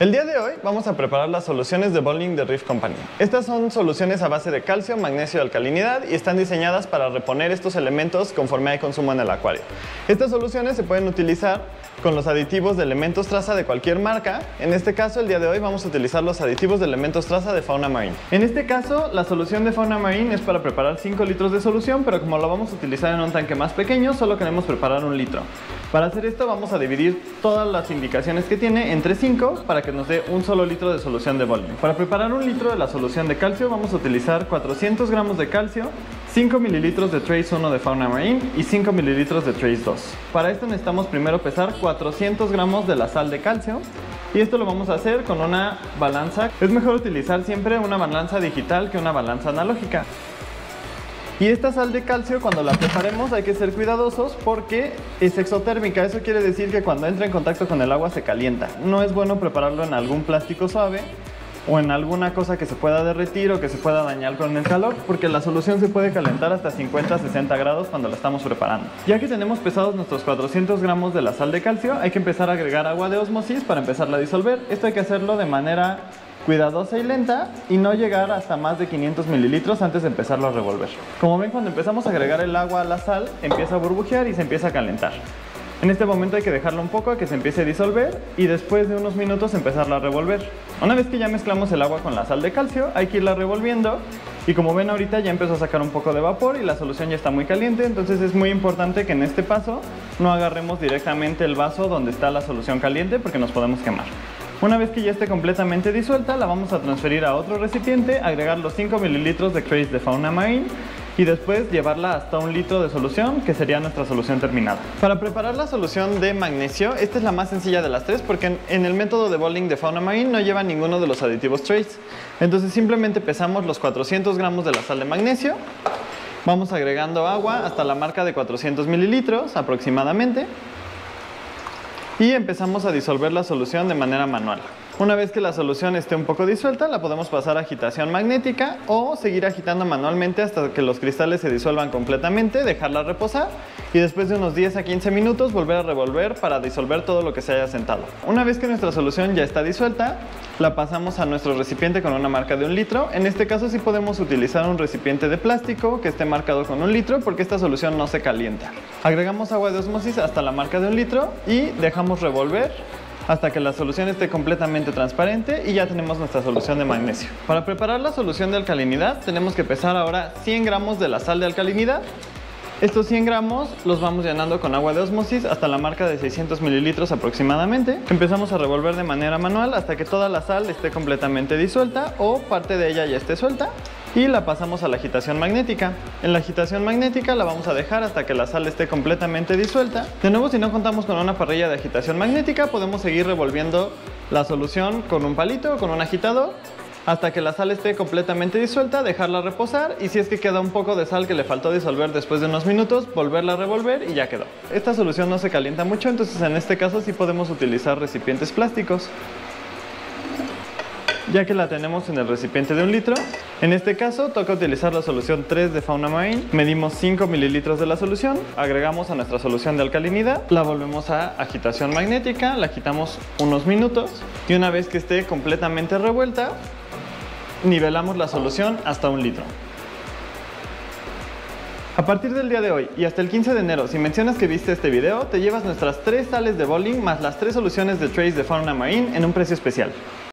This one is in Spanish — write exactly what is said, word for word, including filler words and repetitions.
El día de hoy vamos a preparar las soluciones de bowling de Rift Company. Estas son soluciones a base de calcio, magnesio y alcalinidad y están diseñadas para reponer estos elementos conforme hay consumo en el acuario. Estas soluciones se pueden utilizar con los aditivos de elementos traza de cualquier marca. En este caso, el día de hoy vamos a utilizar los aditivos de elementos traza de Fauna Marine. En este caso, la solución de Fauna Marine es para preparar cinco litros de solución, pero como lo vamos a utilizar en un tanque más pequeño, solo queremos preparar un litro. Para hacer esto vamos a dividir todas las indicaciones que tiene entre cinco para que nos dé un solo litro de solución de bowling. Para preparar un litro de la solución de calcio vamos a utilizar cuatrocientos gramos de calcio, cinco mililitros de Trace uno de Fauna Marine y cinco mililitros de Trace dos. Para esto necesitamos primero pesar cuatrocientos gramos de la sal de calcio y esto lo vamos a hacer con una balanza. Es mejor utilizar siempre una balanza digital que una balanza analógica. Y esta sal de calcio, cuando la preparemos hay que ser cuidadosos porque es exotérmica. Eso quiere decir que cuando entra en contacto con el agua se calienta. No es bueno prepararlo en algún plástico suave o en alguna cosa que se pueda derretir o que se pueda dañar con el calor, porque la solución se puede calentar hasta cincuenta a sesenta grados cuando la estamos preparando. Ya que tenemos pesados nuestros cuatrocientos gramos de la sal de calcio, hay que empezar a agregar agua de ósmosis para empezarla a disolver. Esto hay que hacerlo de manera cuidadosa y lenta y no llegar hasta más de quinientos mililitros antes de empezarlo a revolver. Como ven, cuando empezamos a agregar el agua a la sal, empieza a burbujear y se empieza a calentar. En este momento hay que dejarlo un poco a que se empiece a disolver y después de unos minutos empezarla a revolver. Una vez que ya mezclamos el agua con la sal de calcio, hay que irla revolviendo y como ven ahorita ya empezó a sacar un poco de vapor y la solución ya está muy caliente, entonces es muy importante que en este paso no agarremos directamente el vaso donde está la solución caliente porque nos podemos quemar. Una vez que ya esté completamente disuelta, la vamos a transferir a otro recipiente, agregar los cinco mililitros de Trace de Fauna Marine y después llevarla hasta un litro de solución, que sería nuestra solución terminada. Para preparar la solución de magnesio, esta es la más sencilla de las tres porque en el método de bowling de Fauna Marine no lleva ninguno de los aditivos Trace. Entonces simplemente pesamos los cuatrocientos gramos de la sal de magnesio, vamos agregando agua hasta la marca de cuatrocientos mililitros aproximadamente y empezamos a disolver la solución de manera manual. Una vez que la solución esté un poco disuelta, la podemos pasar a agitación magnética o seguir agitando manualmente hasta que los cristales se disuelvan completamente, dejarla reposar y después de unos diez a quince minutos volver a revolver para disolver todo lo que se haya sentado. Una vez que nuestra solución ya está disuelta, la pasamos a nuestro recipiente con una marca de un litro. En este caso sí podemos utilizar un recipiente de plástico que esté marcado con un litro porque esta solución no se calienta. Agregamos agua de ósmosis hasta la marca de un litro y dejamos revolver hasta que la solución esté completamente transparente y ya tenemos nuestra solución de magnesio. Para preparar la solución de alcalinidad tenemos que pesar ahora cien gramos de la sal de alcalinidad. Estos cien gramos los vamos llenando con agua de ósmosis hasta la marca de seiscientos mililitros aproximadamente. Empezamos a revolver de manera manual hasta que toda la sal esté completamente disuelta o parte de ella ya esté suelta y la pasamos a la agitación magnética. En la agitación magnética la vamos a dejar hasta que la sal esté completamente disuelta. De nuevo, si no contamos con una parrilla de agitación magnética, podemos seguir revolviendo la solución con un palito o con un agitador hasta que la sal esté completamente disuelta, dejarla reposar y si es que queda un poco de sal que le faltó disolver después de unos minutos, volverla a revolver y ya quedó. Esta solución no se calienta mucho, entonces en este caso sí podemos utilizar recipientes plásticos. Ya que la tenemos en el recipiente de un litro, en este caso toca utilizar la solución tres de Fauna Marine. Medimos cinco mililitros de la solución, agregamos a nuestra solución de alcalinidad, la volvemos a agitación magnética, la agitamos unos minutos y una vez que esté completamente revuelta, nivelamos la solución hasta un litro. A partir del día de hoy y hasta el quince de enero, si mencionas que viste este video, te llevas nuestras tres sales de bowling más las tres soluciones de Trace de Fauna Marine en un precio especial.